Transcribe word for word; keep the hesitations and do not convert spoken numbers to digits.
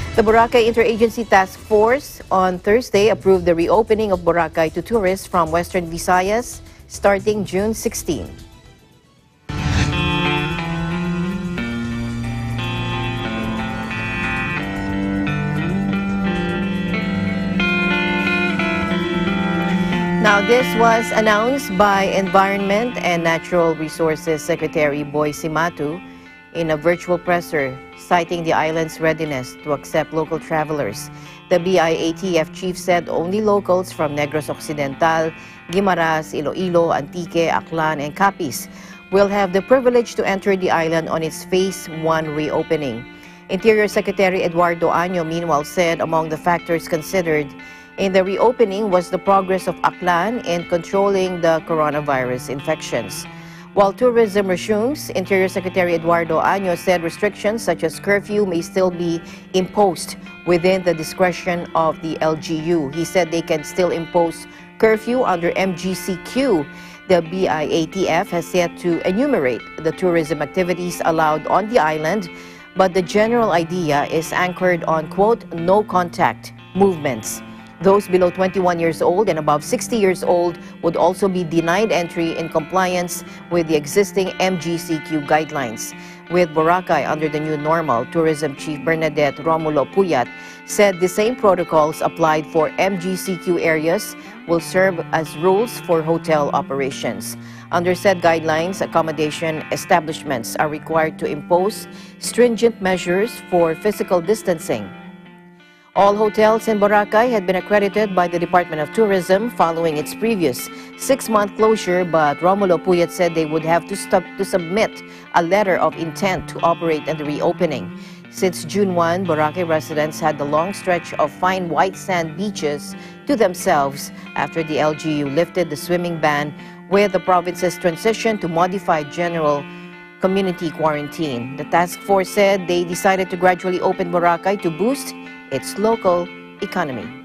The Boracay Interagency Task Force on Thursday approved the reopening of Boracay to tourists from Western Visayas starting June sixteenth. Now, this was announced by Environment and Natural Resources Secretary Boy Simatu in a virtual presser, citing the island's readiness to accept local travelers. The B I A T F chief said only locals from Negros Occidental, Guimaras, Iloilo, Antique, Aklan, and Capiz will have the privilege to enter the island on its Phase one reopening. Interior Secretary Eduardo Año, meanwhile, said among the factors considered in the reopening was the progress of Aklan in controlling the coronavirus infections. While tourism resumes, Interior Secretary Eduardo Año said restrictions such as curfew may still be imposed within the discretion of the L G U. He said they can still impose curfew under M G C Q. The B I A T F has yet to enumerate the tourism activities allowed on the island, but the general idea is anchored on, quote, no contact movements. Those below twenty-one years old and above sixty years old would also be denied entry in compliance with the existing M G C Q guidelines. With Boracay under the new normal, Tourism Chief Bernadette Romulo Puyat said the same protocols applied for M G C Q areas will serve as rules for hotel operations. Under said guidelines, accommodation establishments are required to impose stringent measures for physical distancing. All hotels in Boracay had been accredited by the Department of Tourism following its previous six-month closure, but Romulo Puyat said they would have to, stop to submit a letter of intent to operate in the reopening. Since June first, Boracay residents had the long stretch of fine white sand beaches to themselves after the L G U lifted the swimming ban with the province's transition to modified general community quarantine. The task force said they decided to gradually open Boracay to boost its local economy.